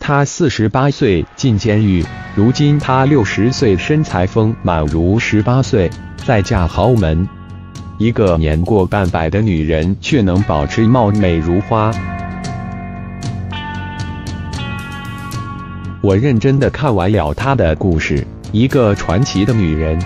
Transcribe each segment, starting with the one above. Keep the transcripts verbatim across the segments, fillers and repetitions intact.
他四十八岁进监狱，如今他六十岁，身材丰满如十八岁，再嫁豪门。一个年过半百的女人，却能保持貌美如花。我认真地看完了她的故事，一个传奇的女人。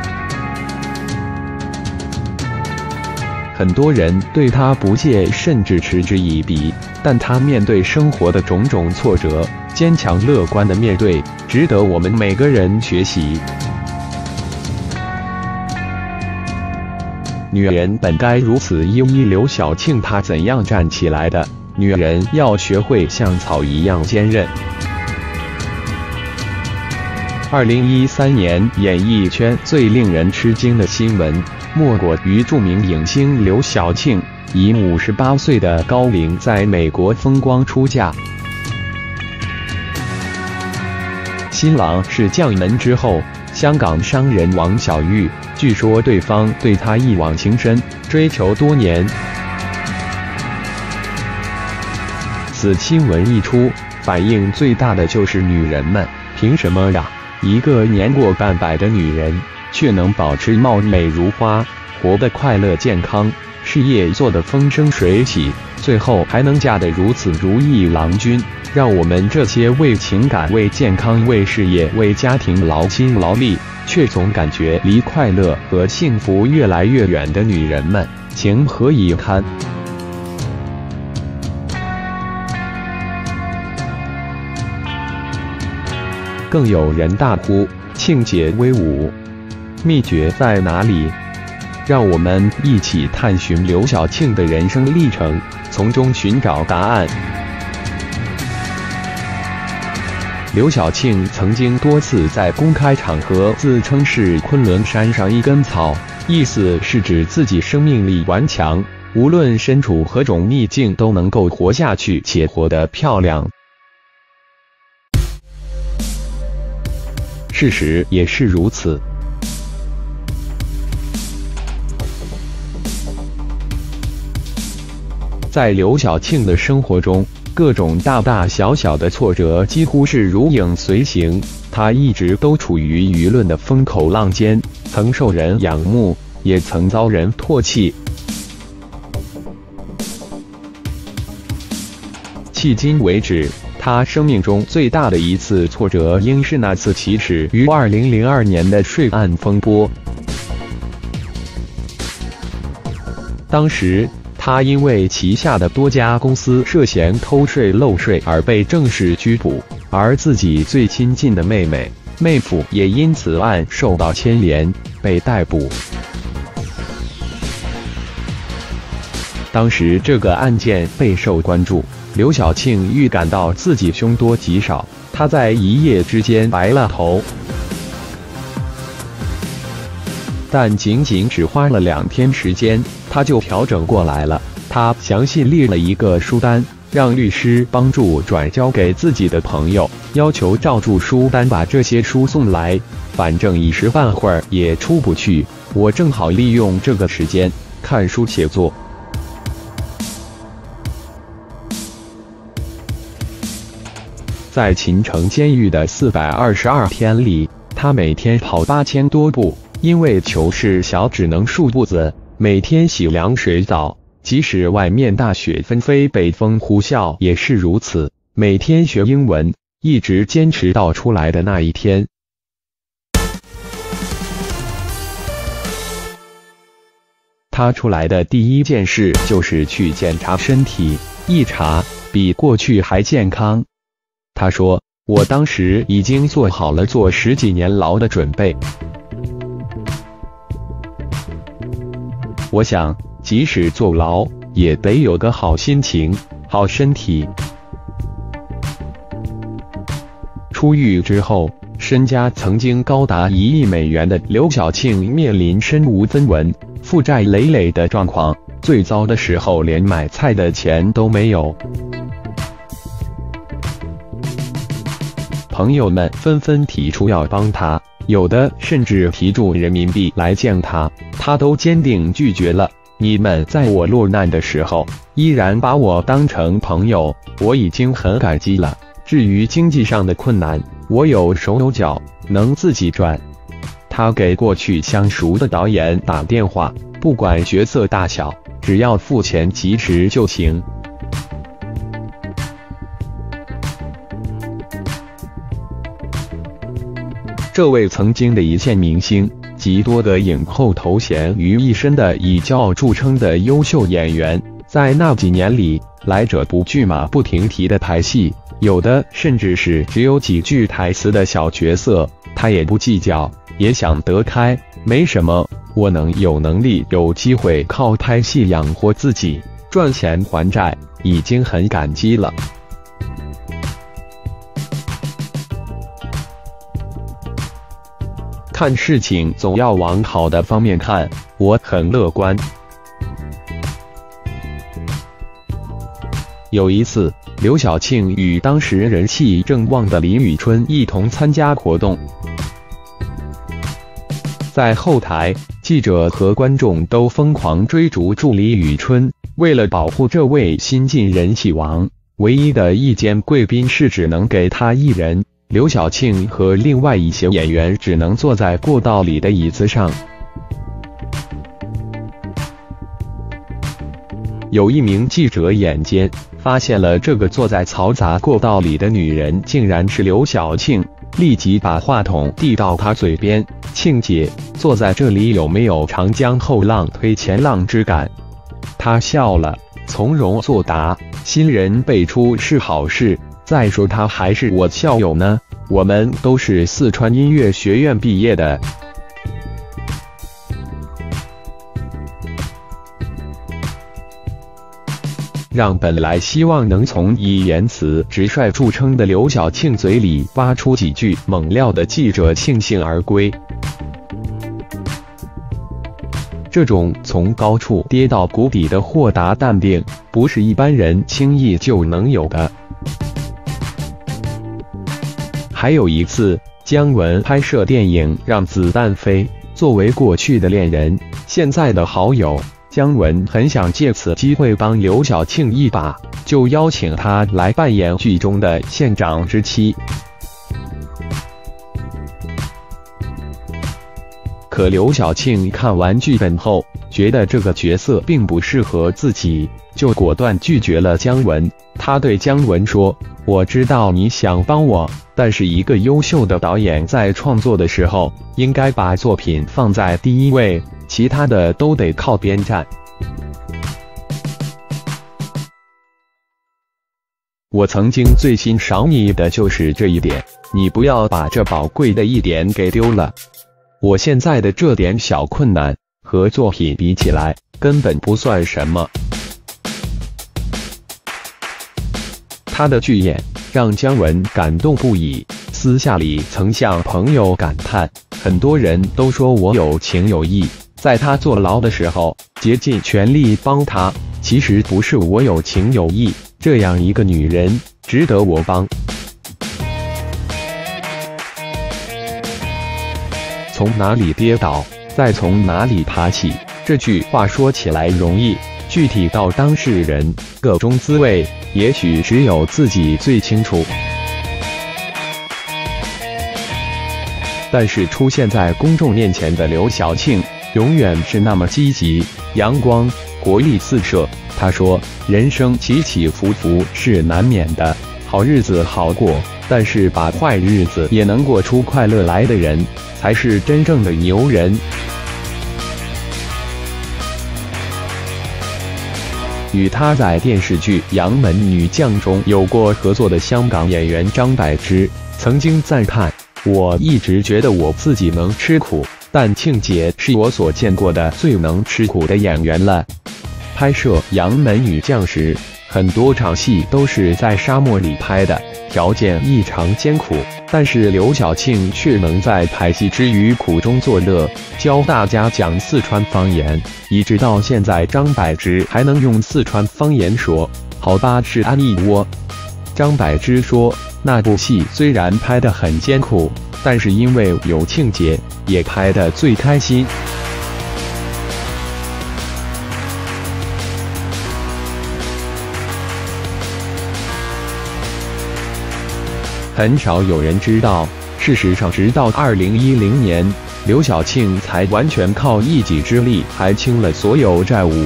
很多人对她不屑，甚至嗤之以鼻，但她面对生活的种种挫折，坚强乐观地面对，值得我们每个人学习。女人本该如此，一一刘晓庆她怎样站起来的？女人要学会像草一样坚韧。二零一三年，演艺圈最令人吃惊的新闻，莫过于著名影星刘晓庆以五十八岁的高龄在美国风光出嫁。新郎是将门之后香港商人王小玉，据说对方对她一往情深，追求多年。此新闻一出，反应最大的就是女人们，凭什么呀？一个年过半百的女人，却能保持貌美如花，活得快乐健康，事业做得风生水起，最后还能嫁得如此如意郎君，让我们这些为情感、为健康、为事业、为家庭劳心劳力，却总感觉离快乐和幸福越来越远的女人们，情何以堪？更有人大呼庆姐威武，秘诀在哪里？让我们一起探寻刘晓庆的人生历程，从中寻找答案。刘晓庆曾经多次在公开场合自称是昆仑山上一根草，意思是指自己生命力顽强，无论身处何种逆境都能够活下去，且活得漂亮。事实也是如此。在刘晓庆的生活中，各种大大小小的挫折几乎是如影随形，她一直都处于舆论的风口浪尖，曾受人仰慕，也曾遭人唾弃。迄今为止，他生命中最大的一次挫折，应是那次起始于二零零二年的税案风波。当时，他因为旗下的多家公司涉嫌偷税漏税而被正式拘捕，而自己最亲近的妹妹、妹夫也因此案受到牵连，被逮捕。当时这个案件备受关注。刘晓庆预感到自己凶多吉少，她在一夜之间白了头，但仅仅只花了两天时间，她就调整过来了。她详细列了一个书单，让律师帮助转交给自己的朋友，要求照住书单把这些书送来，反正一时半会儿也出不去，我正好利用这个时间看书写作。在秦城监狱的四百二十二天里，他每天跑八千多步，因为球事小只能数步子，每天洗凉水澡，即使外面大雪纷飞，北风呼啸也是如此，每天学英文，一直坚持到出来的那一天。他出来的第一件事就是去检查身体，一查比过去还健康。他说：“我当时已经做好了坐十几年牢的准备。我想，即使坐牢，也得有个好心情、好身体。”出狱之后，身家曾经高达一亿美元的刘晓庆面临身无分文、负债累累的状况，最糟的时候连买菜的钱都没有。朋友们纷纷提出要帮他，有的甚至提出人民币来见他，他都坚定拒绝了。你们在我落难的时候，依然把我当成朋友，我已经很感激了， 至于经济上的困难，我有手有脚，能自己赚。他给过去相熟的导演打电话，不管角色大小，只要付钱及时就行。这位曾经的一线明星，集多个影后头衔于一身的以骄傲著称的优秀演员，在那几年里，来者不拒马不停蹄的拍戏，有的甚至是只有几句台词的小角色，他也不计较，也想得开，没什么，我能有能力有机会靠拍戏养活自己，赚钱还债，已经很感激了。看事情总要往好的方面看，我很乐观。有一次，刘晓庆与当时人气正旺的李宇春一同参加活动，在后台，记者和观众都疯狂追逐住李宇春。为了保护这位新晋人气王，唯一的一间贵宾室只能给他一人。刘晓庆和另外一些演员只能坐在过道里的椅子上。有一名记者眼尖，发现了这个坐在嘈杂过道里的女人竟然是刘晓庆，立即把话筒递到她嘴边：“庆姐，坐在这里有没有长江后浪推前浪之感？”她笑了，从容作答：“新人辈出是好事。再说他还是我校友呢，我们都是四川音乐学院毕业的。”让本来希望能从以言辞直率著称的刘晓庆嘴里挖出几句猛料的记者悻悻而归。这种从高处跌到谷底的豁达淡定，不是一般人轻易就能有的。还有一次，姜文拍摄电影《让子弹飞》，作为过去的恋人，现在的好友，姜文很想借此机会帮刘晓庆一把，就邀请他来扮演剧中的县长之妻。可刘晓庆看完剧本后，觉得这个角色并不适合自己，就果断拒绝了姜文。他对姜文说：“我知道你想帮我，但是一个优秀的导演在创作的时候，应该把作品放在第一位，其他的都得靠边站。我曾经最欣赏你的就是这一点，你不要把这宝贵的一点给丢了。我现在的这点小困难，和作品比起来，根本不算什么。”他的巨演让姜文感动不已，私下里曾向朋友感叹：“很多人都说我有情有义，在他坐牢的时候，竭尽全力帮他。其实不是我有情有义，这样一个女人，值得我帮。”从哪里跌倒，再从哪里爬起，这句话说起来容易，具体到当事人，个中滋味，也许只有自己最清楚。但是出现在公众面前的刘晓庆，永远是那么积极、阳光、活力四射。她说：“人生起起伏伏是难免的，好日子好过，但是把坏日子也能过出快乐来的人，才是真正的牛人。”与他在电视剧《杨门女将》中有过合作的香港演员张柏芝曾经赞叹：“我一直觉得我自己能吃苦，但庆姐是我所见过的最能吃苦的演员了。”拍摄《杨门女将》时，很多场戏都是在沙漠里拍的，条件异常艰苦，但是刘晓庆却能在拍戏之余苦中作乐，教大家讲四川方言，一直到现在张柏芝还能用四川方言说“好吧是安逸窝”。张柏芝说，那部戏虽然拍得很艰苦，但是因为有庆姐，也拍得最开心。 很少有人知道，事实上，直到二零一零年，刘晓庆才完全靠一己之力还清了所有债务。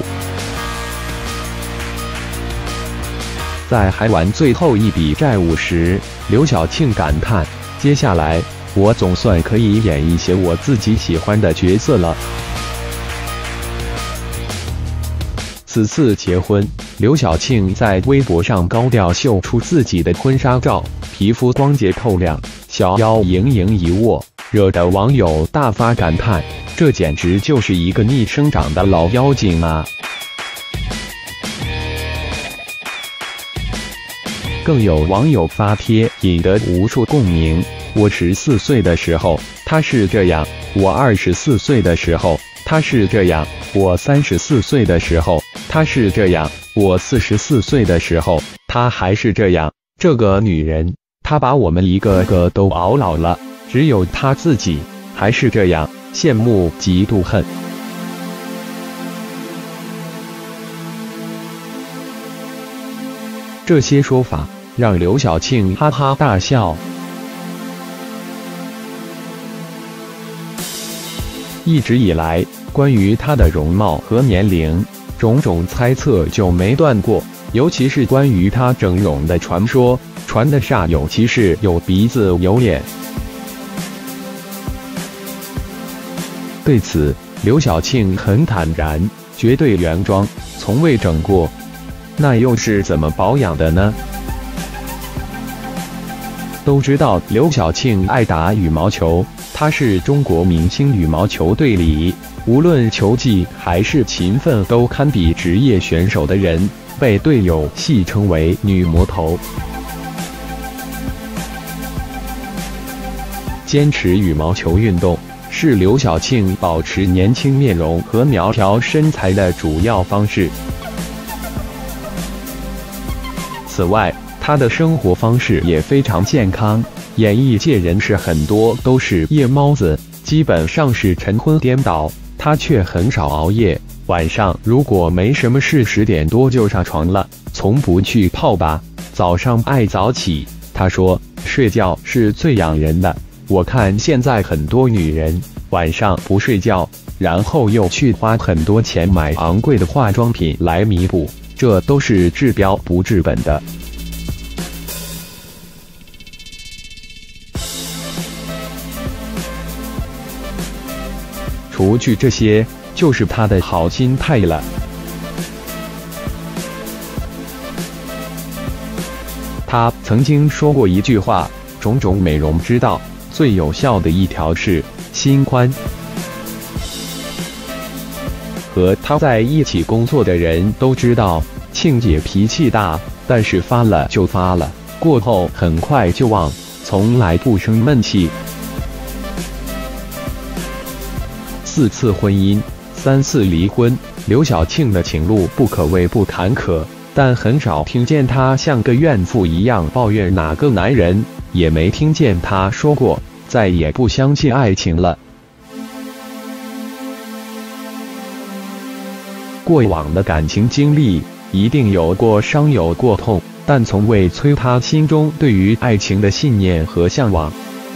在还完最后一笔债务时，刘晓庆感叹：“接下来，我总算可以演一些我自己喜欢的角色了。”此次结婚，刘晓庆在微博上高调秀出自己的婚纱照，皮肤光洁透亮，小腰盈盈一握，惹得网友大发感叹：“这简直就是一个逆生长的老妖精啊！”更有网友发帖引得无数共鸣：“我十四岁的时候，他是这样；我二十四岁的时候，他是这样；我三十四岁的时候，他是这样；我四十四岁的时候，他还是这样。这个女人，她把我们一个个都熬老了，只有她自己还是这样，羡慕嫉妒恨。”这些说法让刘晓庆哈哈大笑。一直以来，关于她的容貌和年龄，种种猜测就没断过，尤其是关于她整容的传说，传得煞有其事，有鼻子有脸。对此，刘晓庆很坦然，绝对原装，从未整过。那又是怎么保养的呢？都知道刘晓庆爱打羽毛球，她是中国明星羽毛球队里无论球技还是勤奋都堪比职业选手的人，被队友戏称为女魔头。坚持羽毛球运动是刘晓庆保持年轻面容和苗条身材的主要方式。此外，他的生活方式也非常健康。演艺界人士很多都是夜猫子，基本上是晨昏颠倒，他却很少熬夜。晚上如果没什么事，十点多就上床了，从不去泡吧。早上爱早起，他说睡觉是最养人的。我看现在很多女人晚上不睡觉，然后又去花很多钱买昂贵的化妆品来弥补。这都是治标不治本的。除去这些，就是他的好心态了。他曾经说过一句话：种种美容之道，最有效的一条是心宽。和他在一起工作的人都知道，庆姐脾气大，但是发了就发了，过后很快就忘，从来不生闷气。四次婚姻，三次离婚，刘晓庆的情路不可谓不坎坷，但很少听见她像个怨妇一样抱怨哪个男人，也没听见她说过再也不相信爱情了。过往的感情经历一定有过伤有过痛，但从未摧他心中对于爱情的信念和向往。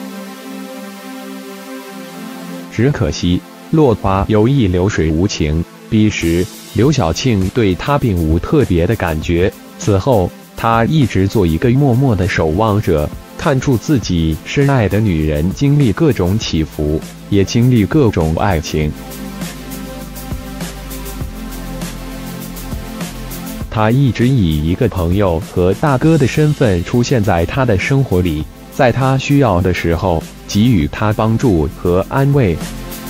只可惜落花有意流水无情，彼时刘晓庆对他并无特别的感觉，此后他一直做一个默默的守望者，看住自己深爱的女人经历各种起伏，也经历各种爱情。他一直以一个朋友和大哥的身份出现在他的生活里，在他需要的时候给予他帮助和安慰。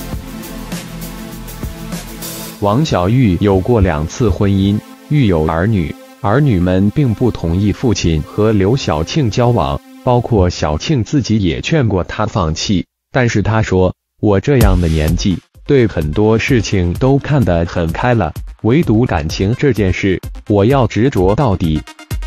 王小玉有过两次婚姻，育有儿女，儿女们并不同意父亲和刘晓庆交往，包括小庆自己也劝过他放弃，但是他说：“我这样的年纪，对很多事情都看得很开了，唯独感情这件事，我要执着到底。”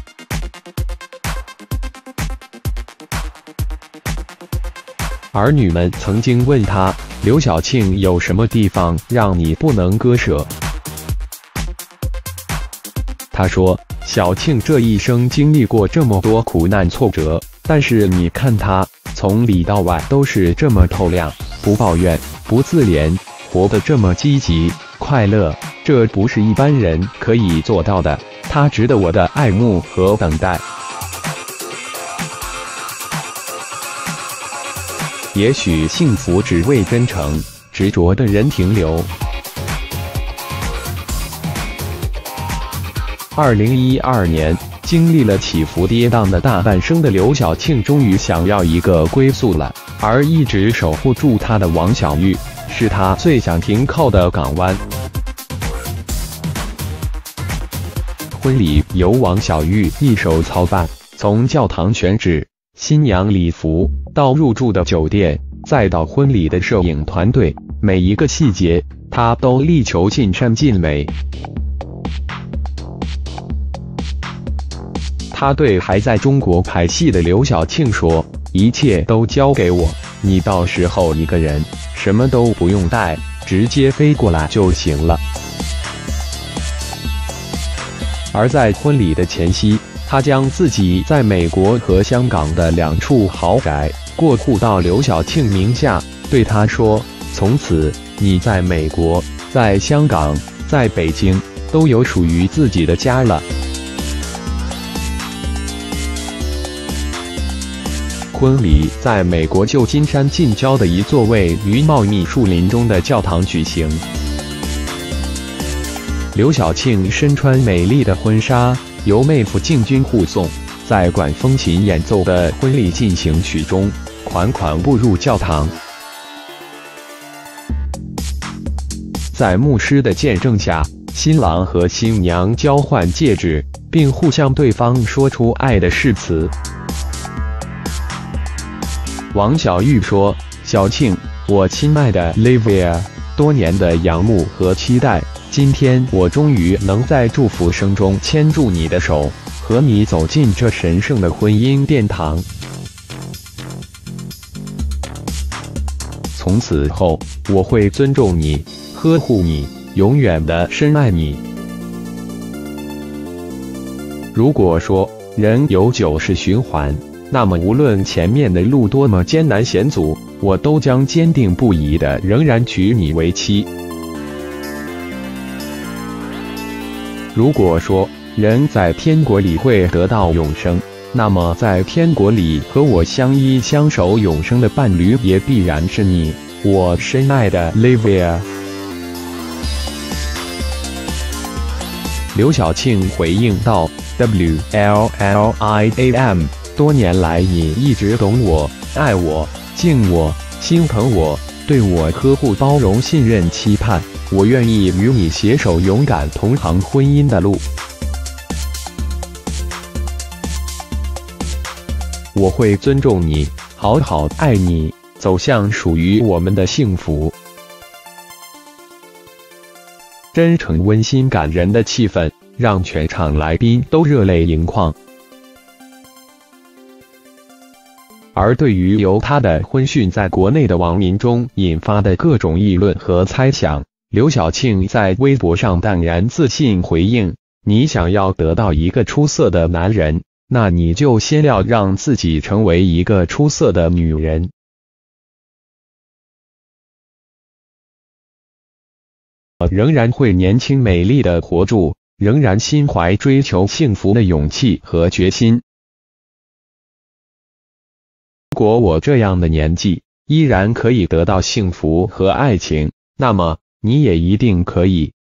儿女们曾经问他：“刘晓庆有什么地方让你不能割舍？”他说：“小庆这一生经历过这么多苦难挫折， 但是你看他，从里到外都是这么透亮，不抱怨，不自怜，活得这么积极、快乐，这不是一般人可以做到的。他值得我的爱慕和等待。也许幸福只为真诚、执着的人停留。二零一二年，经历了起伏跌宕的大半生的刘晓庆，终于想要一个归宿了。而一直守护住她的王小玉，是她最想停靠的港湾。婚礼由王小玉一手操办，从教堂选址、新娘礼服，到入住的酒店，再到婚礼的摄影团队，每一个细节，她都力求尽善尽美。他对还在中国拍戏的刘晓庆说：“一切都交给我，你到时候一个人什么都不用带，直接飞过来就行了。”而在婚礼的前夕，他将自己在美国和香港的两处豪宅过户到刘晓庆名下，对他说：“从此你在美国、在香港、在北京都有属于自己的家了。”婚礼在美国旧金山近郊的一座位于茂密树林中的教堂举行。刘晓庆身穿美丽的婚纱，由妹夫敬军护送，在管风琴演奏的婚礼进行曲中，款款步入教堂。在牧师的见证下，新郎和新娘交换戒指，并互向对方说出爱的誓词。王小玉说：“小庆，我亲爱的 Livia， 多年的仰慕和期待，今天我终于能在祝福声中牵住你的手，和你走进这神圣的婚姻殿堂。从此后，我会尊重你，呵护你，永远的深爱你。”如果说人有九世循环，那么无论前面的路多么艰难险阻，我都将坚定不移地仍然娶你为妻。如果说人在天国里会得到永生，那么在天国里和我相依相守永生的伴侣也必然是你，我深爱的 Livia。 刘晓庆回应道 ：“W L L I A M。多年来，你一直懂我、爱我、敬我、心疼我，对我呵护、包容、信任、期盼。我愿意与你携手，勇敢同航婚姻的路。我会尊重你，好好爱你，走向属于我们的幸福。”真诚、温馨、感人的气氛，让全场来宾都热泪盈眶。而对于由他的婚讯在国内的网民中引发的各种议论和猜想，刘晓庆在微博上淡然自信回应：“你想要得到一个出色的男人，那你就先要让自己成为一个出色的女人。”仍然会年轻美丽的活住，仍然心怀追求幸福的勇气和决心。如果我这样的年纪依然可以得到幸福和爱情，那么你也一定可以。